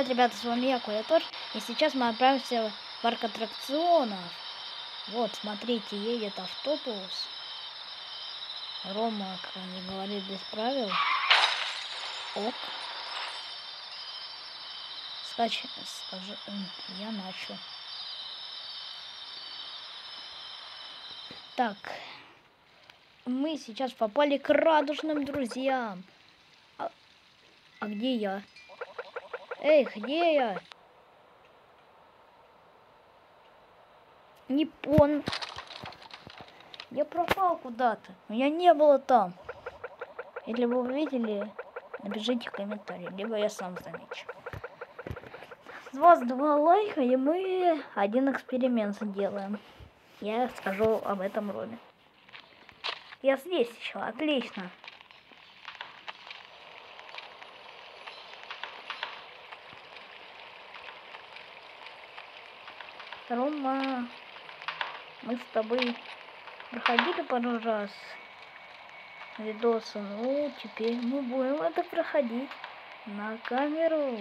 привет, ребята, с вами я, Куятор, и сейчас мы отправимся в парк аттракционов. Вот, смотрите, едет автобус. Рома, как они говорят, без правил. Ок. Скажи, я начал. Так, мы сейчас попали к радужным друзьям. А где я? Эй, где я? Не понял. Я пропал куда-то. Меня не было там. Если вы увидели, напишите в комментарии, либо я сам замечу. С вас 2 лайка, и мы один эксперимент сделаем. Я скажу об этом Роме. Я здесь еще, отлично. Рома, мы с тобой проходили пару раз видосы, ну теперь мы будем это проходить на камеру.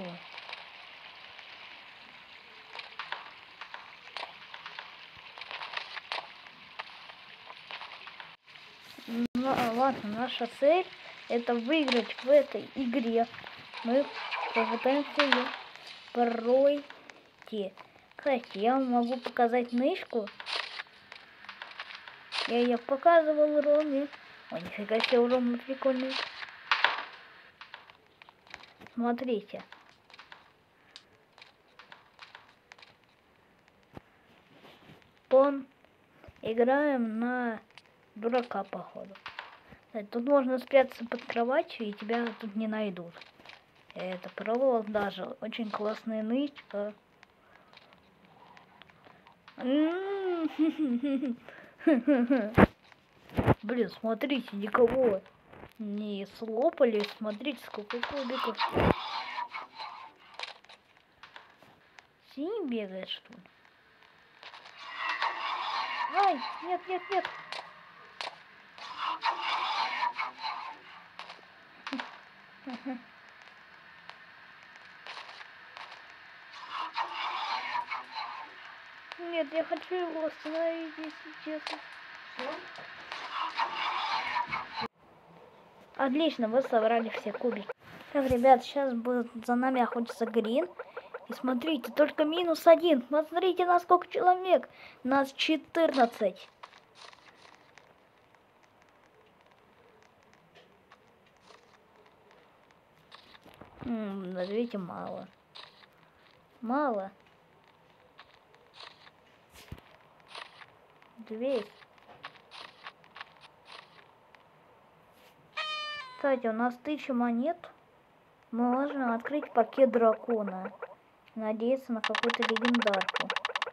Ну, ладно, наша цель это выиграть в этой игре. Мы попытаемся ее пройти. Кстати, я вам могу показать мышку. Я ее показывал Роме. О, нифига себе, у Ромы прикольный. Смотрите. Играем на дурака, походу. Тут можно спрятаться под кроватью, и тебя тут не найдут. Я это пробовал даже. Очень классная нычка. Блин, смотрите, никого не слопали. Смотрите, сколько кубиков. Синий бегает, что ли? Ай, нет, нет, нет. Нет, я хочу его остановить, если честно. Отлично, вы собрали все кубики. Так, ребят, сейчас будет за нами охотиться Грин. И смотрите, только -1. Смотрите, на сколько человек. Нас 14. Видите, мало. Мало. 200. Кстати, у нас 1000 монет. Мы можем открыть пакет дракона. Надеяться на какую-то легендарку.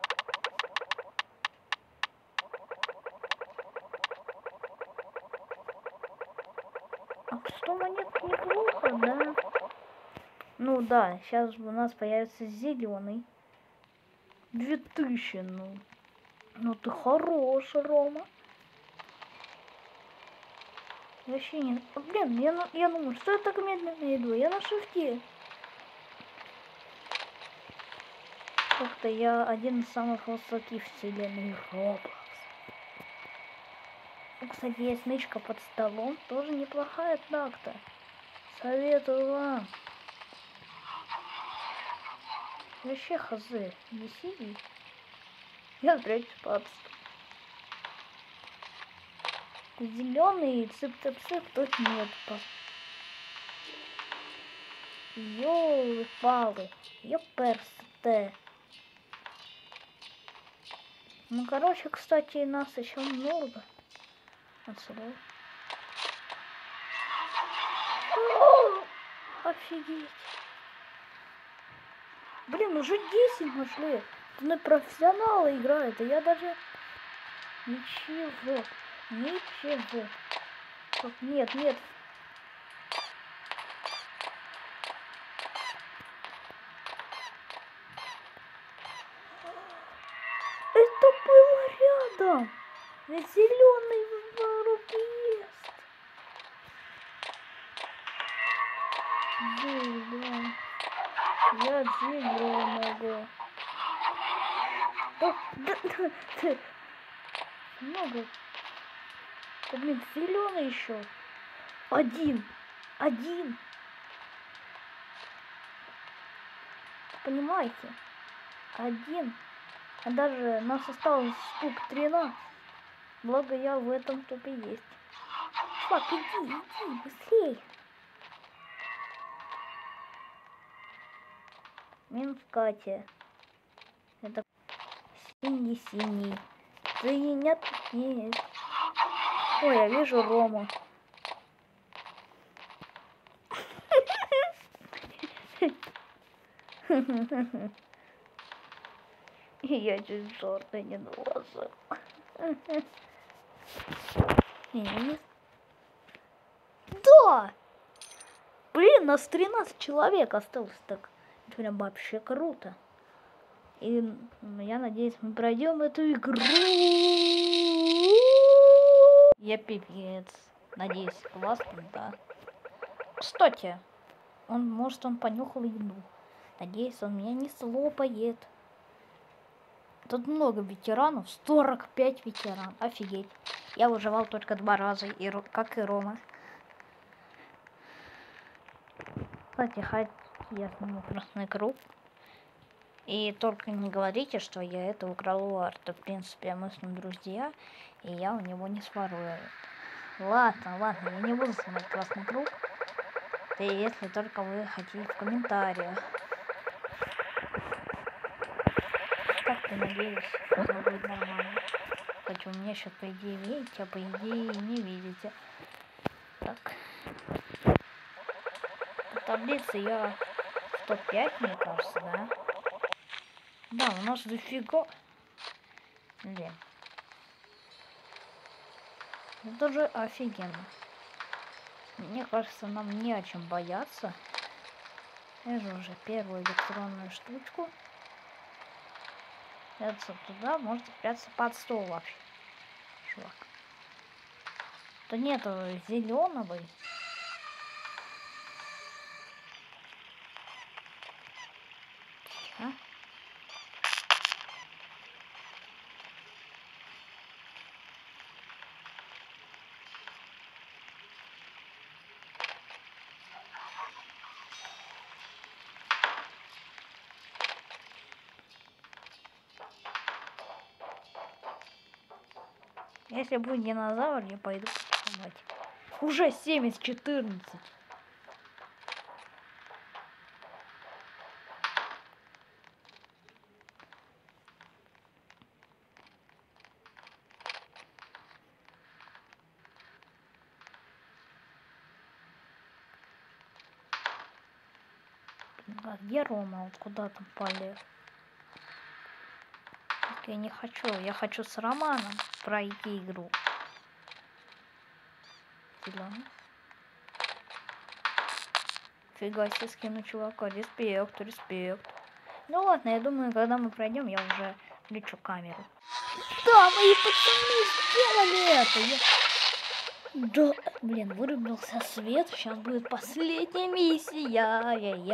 А 100 монет неплохо, да? Ну да, сейчас у нас появится зеленый. 2000, ну ты хорош, Рома. Вообще нет. Блин, я думаю, что я так медленно иду? Я на шифте. Ух-то, я один из самых высоких вселенной Роблокс. Кстати, есть нычка под столом. Тоже неплохая так-то. Советую вам. Вообще хз. Не сиди. Я прячусь под стол. Зеленый цып-цып-цып тут нет. Ёлы-палы. Ёперсте. Ну, короче, кстати, нас еще много. Отсюда. Офигеть. Блин, уже 10 нашли. Это профессионалы играют, а я даже... Ничего. Ничего. Так, нет, нет. Это было рядом. Ведь зеленый в руке есть. Блин. Я от зеленого. Много. Да, блин, зеленый еще. Один. Понимаете? Один. А даже нас осталось штук 13. Благо я в этом топе есть. Чувак, иди, быстрей. Минус Катя. Это синий. Да и нет. Ой, я вижу Рому. Я чуть шорты не наложил. Да! Блин, нас 13 человек осталось так. Это прям вообще круто. И я надеюсь, мы пройдем эту игру. Я пипец. Надеюсь, классно, да. Кстати, может он понюхал еду. Надеюсь, он меня не слопает. Тут много ветеранов, 45 ветеран. Офигеть. Я выживал только 2 раза, как и Рома. Кстати, я сниму красный круг. И только не говорите, что я это украл у Арта. В принципе, мы с ним друзья, и я у него не сворую. Ладно, я не буду снимать красный круг. И если только вы хотите в комментариях. Так-то надеюсь, все будет нормально. Хотя у меня сейчас по идее видите, а по идее не видите. Так. По таблице я 105, мне кажется, да? Да, у нас дофига. Блин. Это же офигенно. Мне кажется, нам не о чем бояться. Я же уже первую электронную штучку. Прятаться туда, можно прятаться под стол вообще. Чувак. Да нету зеленого. А? Если будет динозавр, я пойду почитать. Уже 7 из 14. А где Рома? Вот куда там полез? Я не хочу. Я хочу с Романом пройти игру. Зеленый. Фига себе скину чувака. Респект. Ну ладно, я думаю, когда мы пройдем, я уже включу камеру. Да, мои пацаны сделали это! Да, блин, вырубился свет. Сейчас будет последняя миссия.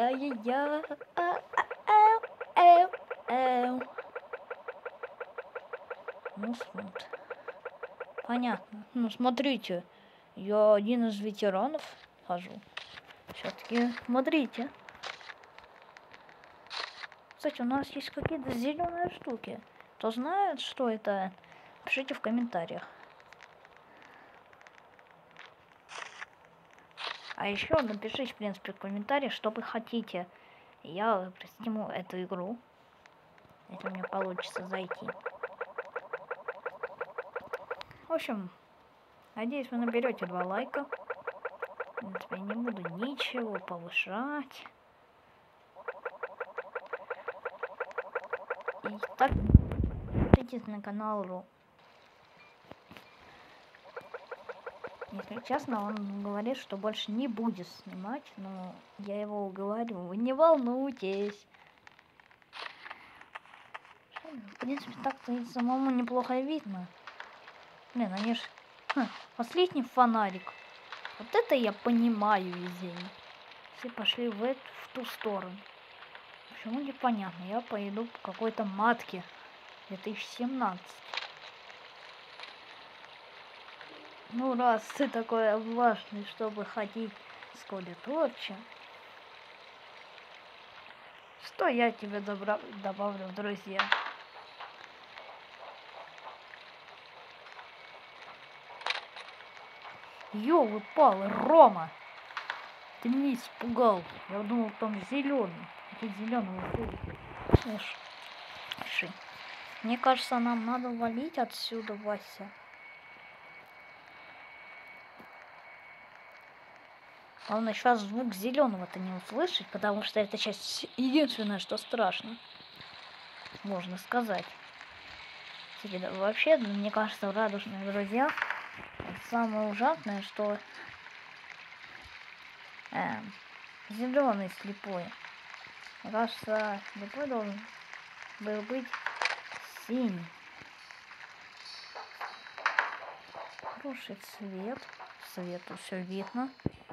Ну, смотри. Понятно. Ну, смотрите. Я один из ветеранов хожу. Все-таки смотрите. Кстати, у нас есть какие-то зеленые штуки. Кто знает, что это, пишите в комментариях. А еще напишите, в принципе, в комментариях, что вы хотите. Я сниму эту игру, если мне получится зайти. В общем, надеюсь, вы наберете 2 лайка. В принципе, я не буду ничего повышать. И так, подписывайтесь на канал Ру. Если честно, он говорит, что больше не будет снимать, но я его уговариваю, вы не волнуйтесь. В принципе, так-то и самому неплохо видно. Блин, они ж... последний фонарик. Вот это я понимаю везение. Все пошли в ту сторону. Почему непонятно? Я пойду по какой-то матке 2017. Ну, раз ты такой важный, чтобы ходить с Коди Торча, что я тебе добавлю в друзья? Ёлы-палы, Рома! Ты меня испугал. Я думал, там зеленый. Тут зеленого слушай. Мне кажется, нам надо валить отсюда, Вася. Главное, сейчас звук зеленого-то не услышать, потому что это сейчас единственное, что страшно. Можно сказать. Вообще, мне кажется, в «Радужных друзьях» самое ужасное, что зеленый слепой. Мне кажется, слепой должен был быть синий. Хороший цвет. Свету все видно.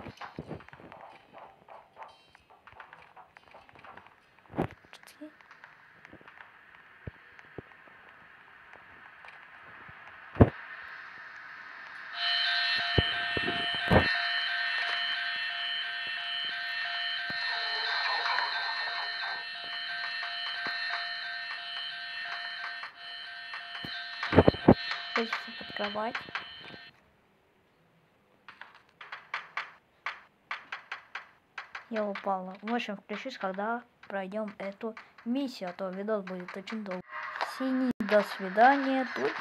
Хочется подкрывать. Я упала. В общем, включусь, когда пройдем эту миссию, а то видос будет очень долго. Синий, до свидания. Тут.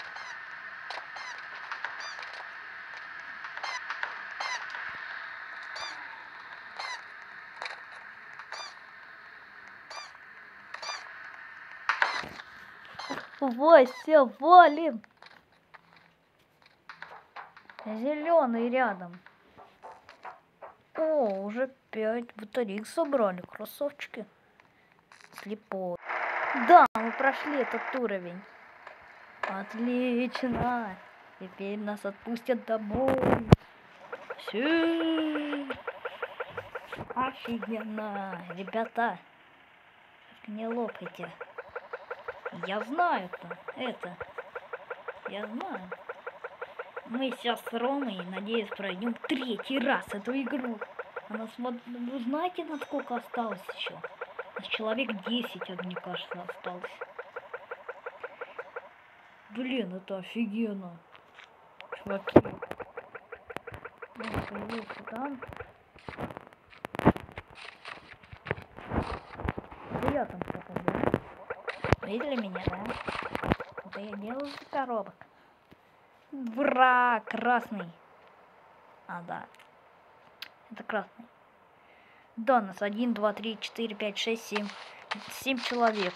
Вася, валим. Зеленый рядом. О, уже 5 батареек собрали, красавчики. Слепой. Да, мы прошли этот уровень. Отлично. Теперь нас отпустят домой. Все. Офигенно. Ребята, не лопайте. Я знаю это. Я знаю. Мы сейчас с Ромой, надеюсь, пройдем 3-й раз эту игру. Вы знаете, насколько осталось еще? Человек 10, мне кажется, осталось. Блин, это офигенно. Чуваки. Появился там. Да я там что-то был. Видели меня, да? Это я делаю из коробок. Бра, красный. А, да. Это красный. Да, нас 1, 2, 3, 4, 5, 6, 7. 7 человек.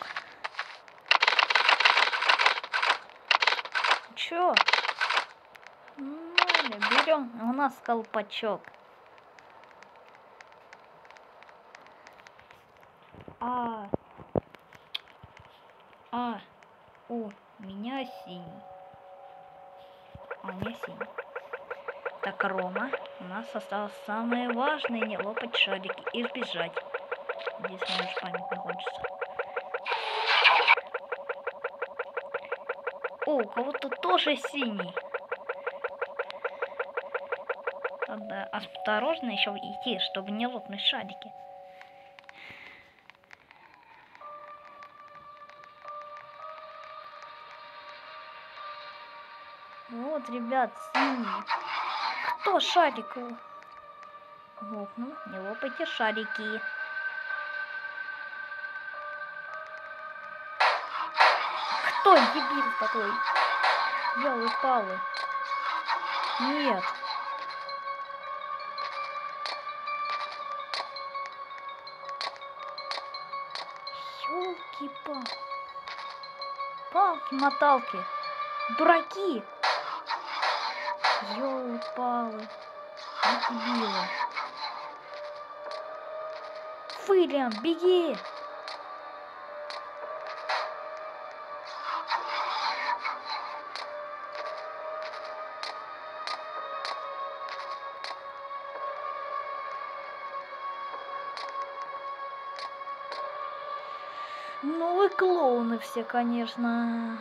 Чё? Ну, берем. У нас колпачок. У меня синий. У меня синий. Так, Рома, у нас осталось самое важное, не лопать шарики и сбежать. Здесь наш память находится. О, у кого-то тоже синий. Надо осторожно еще идти, чтобы не лопнуть шарики. Вот, ребят, синий. Кто шарик лопнул? Не лопайте шарики. Кто дебил такой? Ёлы-палы. Нет. Ёлки-палки. Палки-моталки. Дураки. Ёлы-палы. Дебилы. Фылям, беги. Ну вы клоуны все, конечно.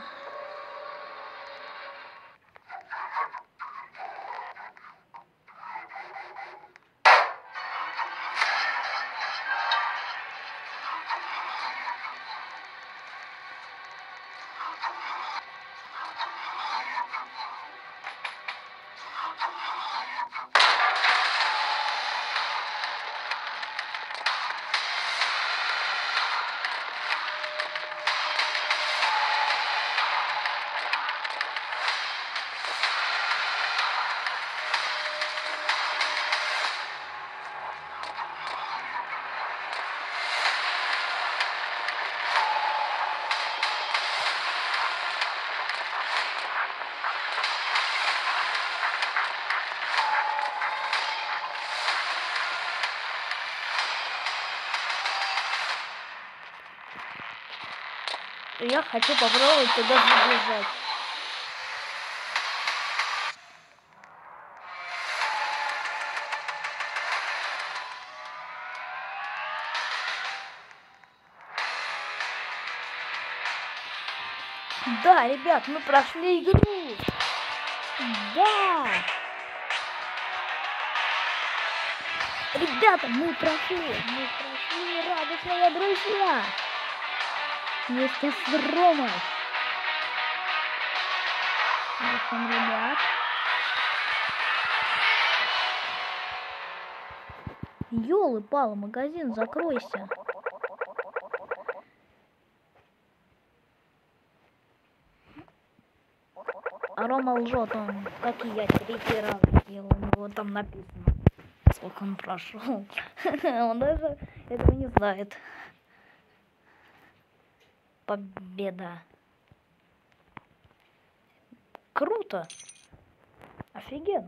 Я хочу попробовать туда забежать. Да, ребят, мы прошли игру. Да. Ребята, мы прошли, радостные друзья. Вместе с Ромой. В общем, ребят. Ёлы-палы, магазин, закройся. А Рома лжет, он, как и я, 3 раз сделал, у него там написано, сколько он прошел. Он даже этого не знает. Победа. Круто. Офигенно.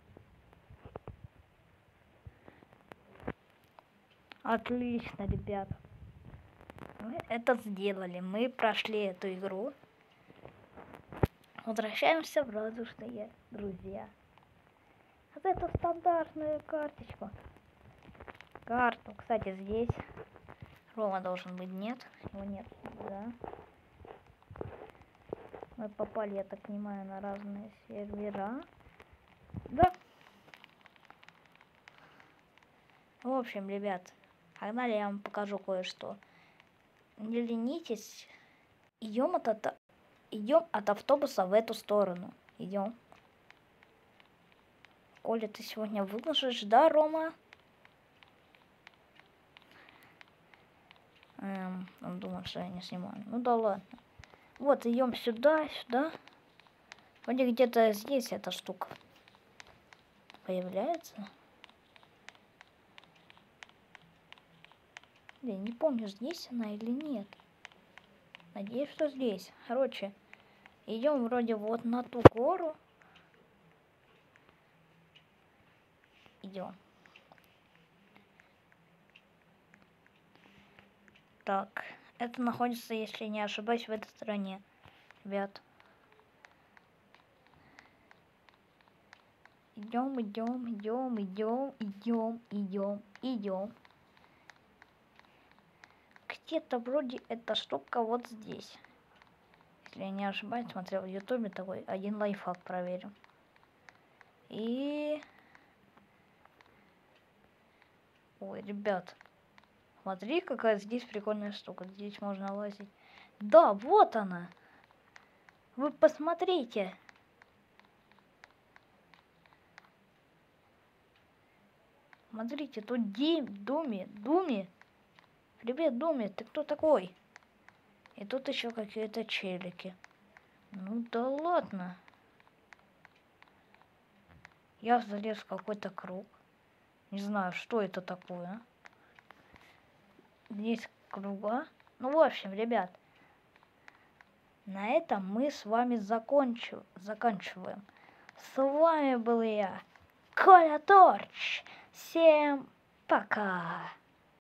Отлично, ребят. Мы это сделали. Мы прошли эту игру. Возвращаемся в радужные друзья. Вот это стандартную карточку. Карту, кстати, здесь. Рома должен быть, нет? Его нет, да. Мы попали, я так понимаю, на разные сервера. Да. В общем, ребят, погнали, я вам покажу кое-что. Не ленитесь. Идем от автобуса в эту сторону. Идем. Коля, ты сегодня выложишь, да, Рома? Он думал, что я не снимаю. Ну да ладно. Вот, идем сюда. Вроде где-то здесь эта штука появляется. Я не помню, здесь она или нет. Надеюсь, что здесь. Короче, идем вроде вот на ту гору. Идем. Так, это находится, если не ошибаюсь, в этой стороне, ребят. Идем. Где-то вроде эта штука вот здесь. Если я не ошибаюсь, смотрел в ютубе такой один лайфхак, проверим. И... Ой, ребят. Смотри, какая здесь прикольная штука. Здесь можно лазить. Да, вот она. Вы посмотрите. Смотрите, тут Думи. Привет, Думи, ты кто такой? И тут еще какие-то челики. Ну да ладно. Я залез в какой-то круг. Не знаю, что это такое. Здесь круга. Ну, в общем, ребят. На этом мы с вами заканчиваем. С вами был я, Коля Торч. Всем пока.